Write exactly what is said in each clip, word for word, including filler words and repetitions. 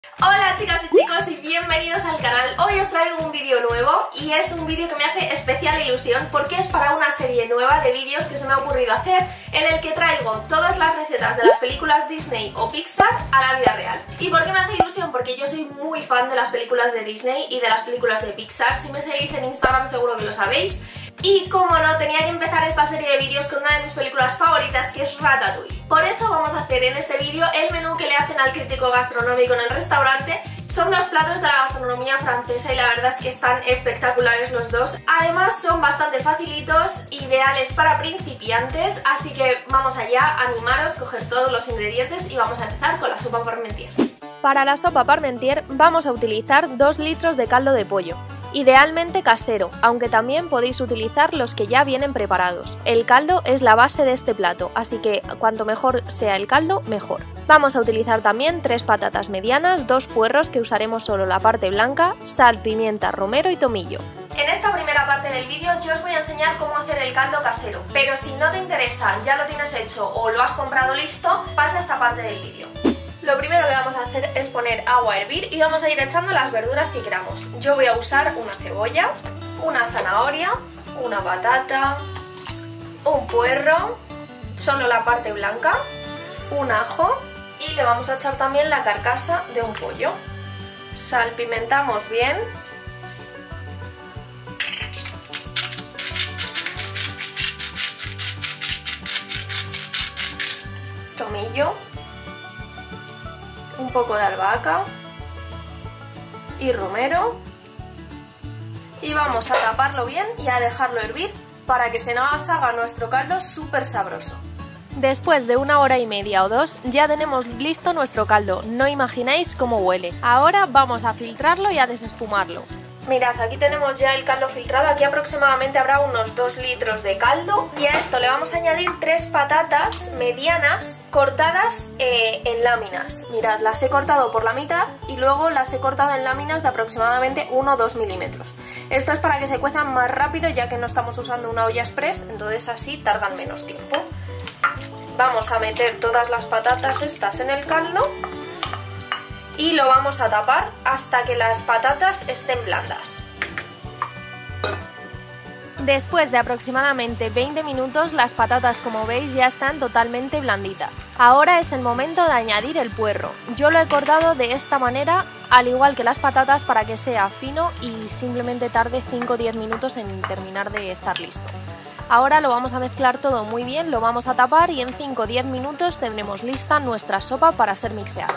Hola chicas y chicos y bienvenidos al canal. Hoy os traigo un vídeo nuevo y es un vídeo que me hace especial ilusión porque es para una serie nueva de vídeos que se me ha ocurrido hacer en el que traigo todas las recetas de las películas Disney o Pixar a la vida real. ¿Y por qué me hace ilusión? Porque yo soy muy fan de las películas de Disney y de las películas de Pixar. Si me seguís en Instagram seguro que lo sabéis. Y como no, tenía que empezar esta serie de vídeos con una de mis películas favoritas, que es Ratatouille. Por eso vamos a hacer en este vídeo el menú que le hacen al crítico gastronómico en el restaurante. Son dos platos de la gastronomía francesa y la verdad es que están espectaculares los dos. Además son bastante facilitos, ideales para principiantes, así que vamos allá, animaros, coger todos los ingredientes y vamos a empezar con la sopa Parmentier. Para la sopa Parmentier vamos a utilizar dos litros de caldo de pollo. Idealmente casero, aunque también podéis utilizar los que ya vienen preparados. El caldo es la base de este plato, así que cuanto mejor sea el caldo, mejor. Vamos a utilizar también tres patatas medianas, dos puerros que usaremos solo la parte blanca, sal, pimienta, romero y tomillo. En esta primera parte del vídeo yo os voy a enseñar cómo hacer el caldo casero, pero si no te interesa, ya lo tienes hecho o lo has comprado listo, pasa a esta parte del vídeo. Lo primero que vamos a hacer es poner agua a hervir y vamos a ir echando las verduras que queramos. Yo voy a usar una cebolla, una zanahoria, una patata, un puerro, solo la parte blanca, un ajo y le vamos a echar también la carcasa de un pollo. Salpimentamos bien. Tomillo. Un poco de albahaca y romero y vamos a taparlo bien y a dejarlo hervir para que se nos haga nuestro caldo súper sabroso. Después de una hora y media o dos ya tenemos listo nuestro caldo, no imagináis cómo huele. Ahora vamos a filtrarlo y a desespumarlo. Mirad, aquí tenemos ya el caldo filtrado, aquí aproximadamente habrá unos dos litros de caldo y a esto le vamos a añadir tres patatas medianas cortadas eh, en láminas. Mirad, las he cortado por la mitad y luego las he cortado en láminas de aproximadamente uno o dos milímetros. Esto es para que se cuezan más rápido ya que no estamos usando una olla express, entonces así tardan menos tiempo. Vamos a meter todas las patatas estas en el caldo y lo vamos a tapar hasta que las patatas estén blandas. Después de aproximadamente veinte minutos las patatas, como veis, ya están totalmente blanditas. Ahora es el momento de añadir el puerro. Yo lo he cortado de esta manera, al igual que las patatas, para que sea fino y simplemente tarde cinco o diez minutos en terminar de estar listo. Ahora lo vamos a mezclar todo muy bien, lo vamos a tapar y en cinco o diez minutos tendremos lista nuestra sopa para ser mixeada.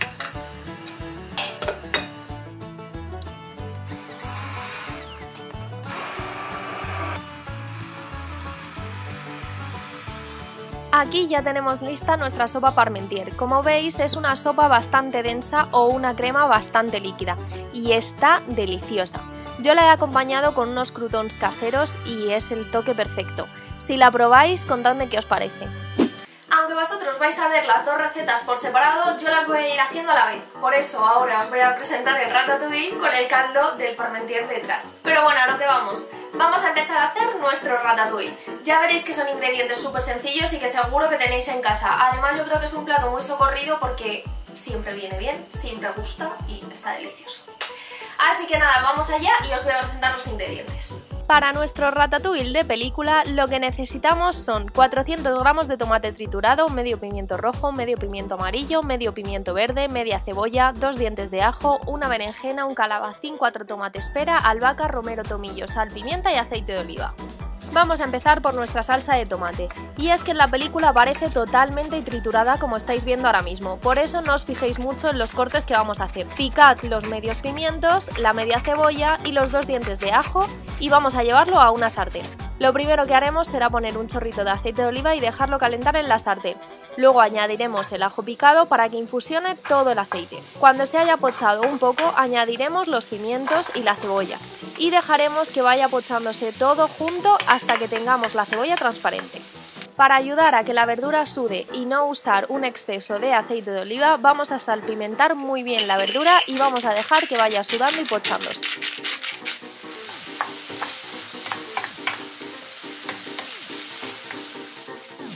Aquí ya tenemos lista nuestra sopa Parmentier. Como veis es una sopa bastante densa o una crema bastante líquida y está deliciosa. Yo la he acompañado con unos croutons caseros y es el toque perfecto. Si la probáis, contadme qué os parece. Aunque vosotros vais a ver las dos recetas por separado, yo las voy a ir haciendo a la vez. Por eso ahora os voy a presentar el ratatouille con el caldo del Parmentier detrás. Pero bueno, a lo que vamos. Vamos a empezar a hacer nuestro ratatouille. Ya veréis que son ingredientes súper sencillos y que seguro que tenéis en casa. Además yo creo que es un plato muy socorrido porque siempre viene bien, siempre gusta y está delicioso. Así que nada, vamos allá y os voy a presentar los ingredientes. Para nuestro ratatouille de película lo que necesitamos son cuatrocientos gramos de tomate triturado, medio pimiento rojo, medio pimiento amarillo, medio pimiento verde, media cebolla, dos dientes de ajo, una berenjena, un calabacín, cuatro tomates pera, albahaca, romero, tomillo, sal, pimienta y aceite de oliva. Vamos a empezar por nuestra salsa de tomate, y es que en la película parece totalmente triturada como estáis viendo ahora mismo, por eso no os fijéis mucho en los cortes que vamos a hacer. Picad los medios pimientos, la media cebolla y los dos dientes de ajo y vamos a llevarlo a una sartén. Lo primero que haremos será poner un chorrito de aceite de oliva y dejarlo calentar en la sartén. Luego añadiremos el ajo picado para que infusione todo el aceite. Cuando se haya pochado un poco, añadiremos los pimientos y la cebolla y dejaremos que vaya pochándose todo junto hasta que tengamos la cebolla transparente. Para ayudar a que la verdura sude y no usar un exceso de aceite de oliva, vamos a salpimentar muy bien la verdura y vamos a dejar que vaya sudando y pochándose.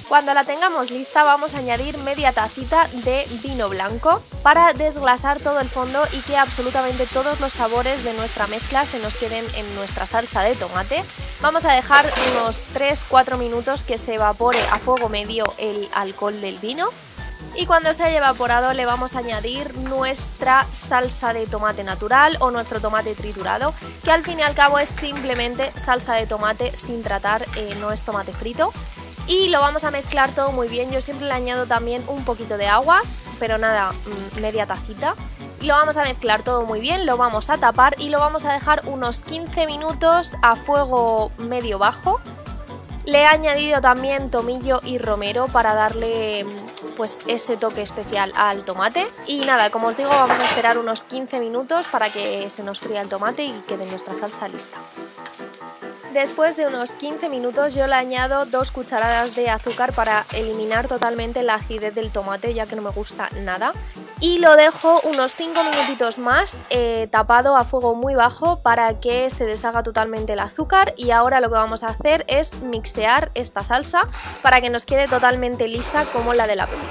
Cuando la tengamos lista vamos a añadir media tacita de vino blanco para desglasar todo el fondo y que absolutamente todos los sabores de nuestra mezcla se nos queden en nuestra salsa de tomate. Vamos a dejar unos tres a cuatro minutos que se evapore a fuego medio el alcohol del vino. Y cuando esté evaporado le vamos a añadir nuestra salsa de tomate natural o nuestro tomate triturado, que al fin y al cabo es simplemente salsa de tomate sin tratar, eh, no es tomate frito. Y lo vamos a mezclar todo muy bien. Yo siempre le añado también un poquito de agua, pero nada, media tacita. Y lo vamos a mezclar todo muy bien, lo vamos a tapar y lo vamos a dejar unos quince minutos a fuego medio bajo. Le he añadido también tomillo y romero para darle pues ese toque especial al tomate. Y nada, como os digo, vamos a esperar unos quince minutos para que se nos fría el tomate y quede nuestra salsa lista. Después de unos quince minutos yo le añado dos cucharadas de azúcar para eliminar totalmente la acidez del tomate, ya que no me gusta nada. Y lo dejo unos cinco minutitos más eh, tapado a fuego muy bajo para que se deshaga totalmente el azúcar. Y ahora lo que vamos a hacer es mixear esta salsa para que nos quede totalmente lisa como la de la película.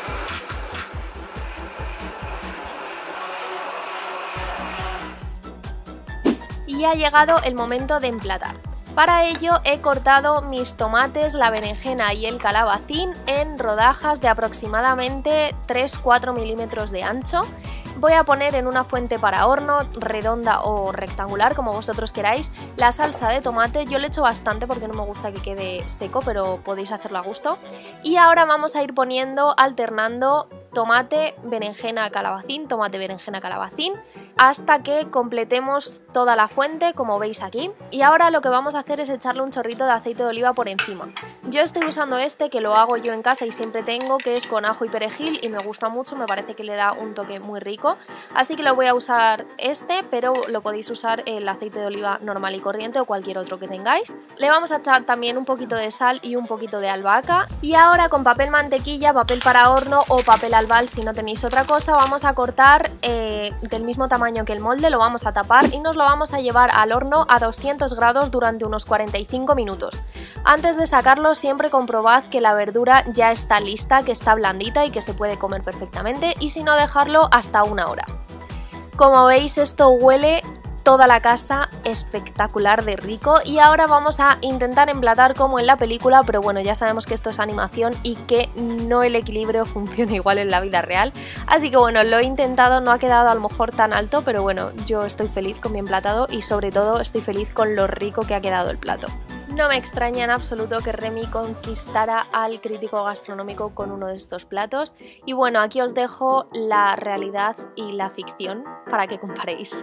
Y ha llegado el momento de emplatar. Para ello he cortado mis tomates, la berenjena y el calabacín en rodajas de aproximadamente tres a cuatro milímetros de ancho. Voy a poner en una fuente para horno, redonda o rectangular, como vosotros queráis, la salsa de tomate. Yo le echo bastante porque no me gusta que quede seco, pero podéis hacerlo a gusto. Y ahora vamos a ir poniendo, alternando tomate, berenjena, calabacín, tomate, berenjena, calabacín, hasta que completemos toda la fuente, como veis aquí. Y ahora lo que vamos a hacer es echarle un chorrito de aceite de oliva por encima. Yo estoy usando este, que lo hago yo en casa y siempre tengo, que es con ajo y perejil, y me gusta mucho, me parece que le da un toque muy rico. Así que lo voy a usar este, pero lo podéis usar el aceite de oliva normal y corriente o cualquier otro que tengáis. Le vamos a echar también un poquito de sal y un poquito de albahaca. Y ahora con papel mantequilla, papel para horno o papel albal, si no tenéis otra cosa, vamos a cortar eh, del mismo tamaño que el molde, lo vamos a tapar y nos lo vamos a llevar al horno a doscientos grados durante unos cuarenta y cinco minutos. Antes de sacarlo siempre comprobad que la verdura ya está lista, que está blandita y que se puede comer perfectamente, y si no, dejarlo hasta una hora. Como veis, esto huele toda la casa espectacular de rico. Y ahora vamos a intentar emplatar como en la película, pero bueno, ya sabemos que esto es animación y que no el equilibrio funciona igual en la vida real. Así que bueno, lo he intentado, no ha quedado a lo mejor tan alto, pero bueno, yo estoy feliz con mi emplatado y sobre todo estoy feliz con lo rico que ha quedado el plato. No me extraña en absoluto que Remy conquistara al crítico gastronómico con uno de estos platos. Y bueno, aquí os dejo la realidad y la ficción para que comparéis.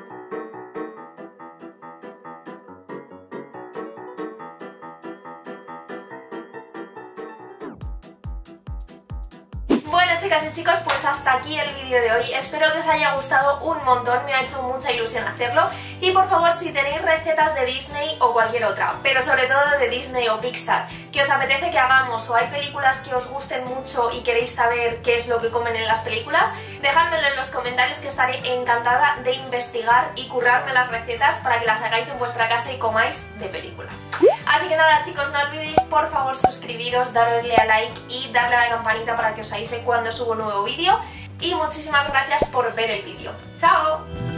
Bueno, chicas y chicos, pues hasta aquí el vídeo de hoy. Espero que os haya gustado un montón, me ha hecho mucha ilusión hacerlo. Y por favor, si tenéis recetas de Disney o cualquier otra, pero sobre todo de Disney o Pixar, que os apetece que hagamos, o hay películas que os gusten mucho y queréis saber qué es lo que comen en las películas, dejádmelo en los comentarios, que estaré encantada de investigar y currarme las recetas para que las hagáis en vuestra casa y comáis de película. Así que nada, chicos, no olvidéis por favor suscribiros, darosle a like y darle a la campanita para que os avise cuando subo un nuevo vídeo. Y muchísimas gracias por ver el vídeo. ¡Chao!